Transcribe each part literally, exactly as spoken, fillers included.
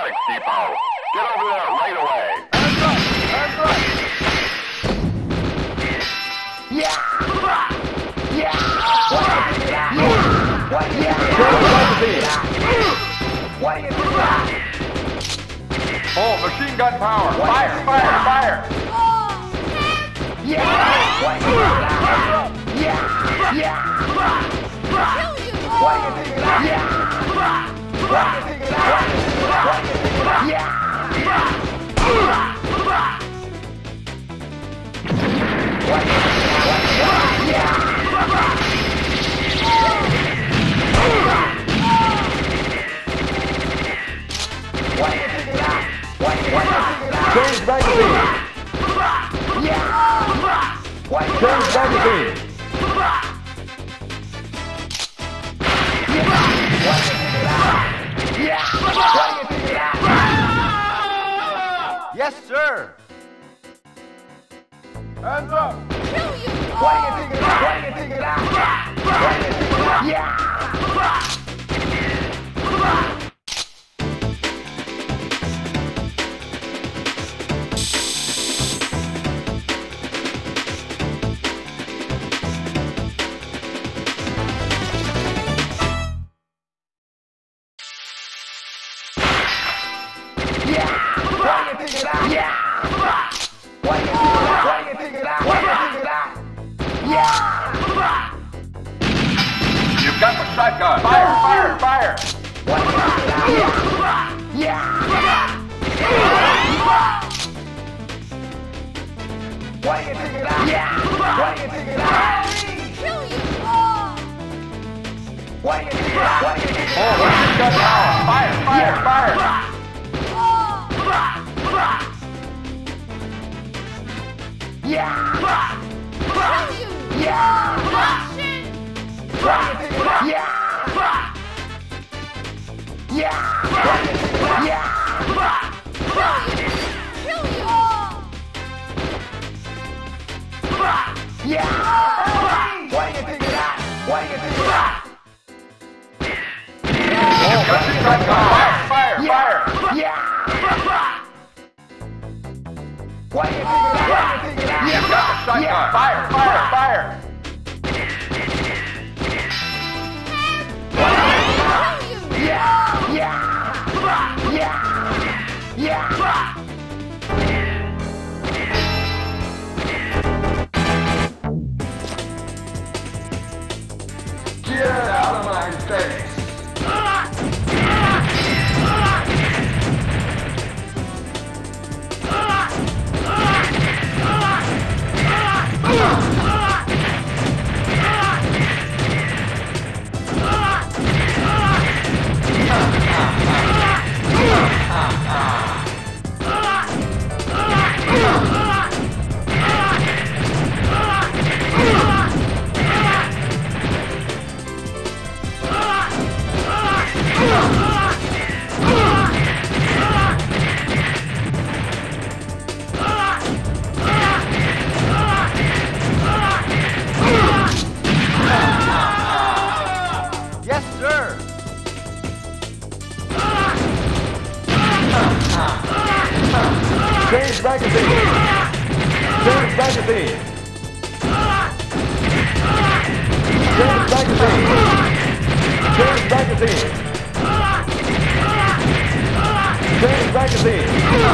narcotics depot. Get over there right away. Hands up! Hands up! Yeah! Yeah! What do you think of that? What do you think of that? What do you think of that? Oh, machine gun power! Fire! Fire! Fire! Yeah! What do you think of that? Yeah! Yeah! What do you think of that? Yeah! What do you think of that? What do you think of that? Yeah! What do you think of that? Yeah! What do you think of that? What do you think of that? Change magazine! Yeah! What do you Change magazine! Yeah! What do you think of that? Yes, sir! Hands up! What do you think of that? What do you think of that? What do you think of that? Yeah! You've got the shotgun! Fire! Fire! Fire! What do you think of that? Yeah! What do you think of that? Yeah! What do you think of that? Kill you all! What do you think of that? What do you think of Oh, that? machine gun power! Fire! Fire! Fire! Yeah! Kill you! Yeah! Russian! What do you think of that? Yeah! Yeah! What do you think of that? Yeah! Kill you all! Yeah! What do you think of that? What do you think of that? You've got the shotgun! Fire! Fire! Fire! Yeah! What do you think of that? What do you think of that? You've got the shotgun! Fire! Fire! Fire! Kill you! Yeah! Yeah! Yeah! Yeah! Get out of my face! Yes, sir! Change magazine! Change magazine! Change magazine! Change magazine! Change magazine!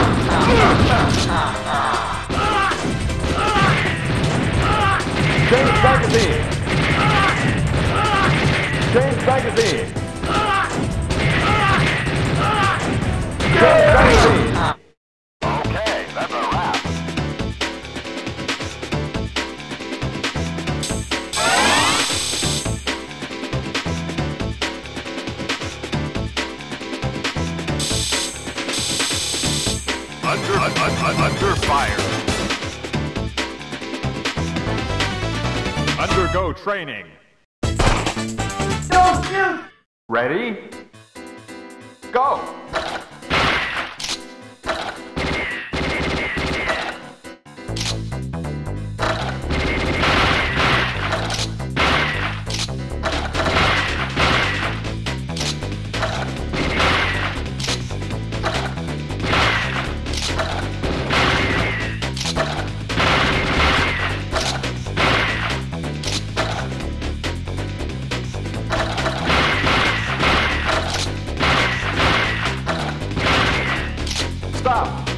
Change magazine! Change magazine! Change magazine! Okay, that's a wrap. Under, un, un, un, under fire. Undergo training. Don't shoot! Ready? Go! Stop.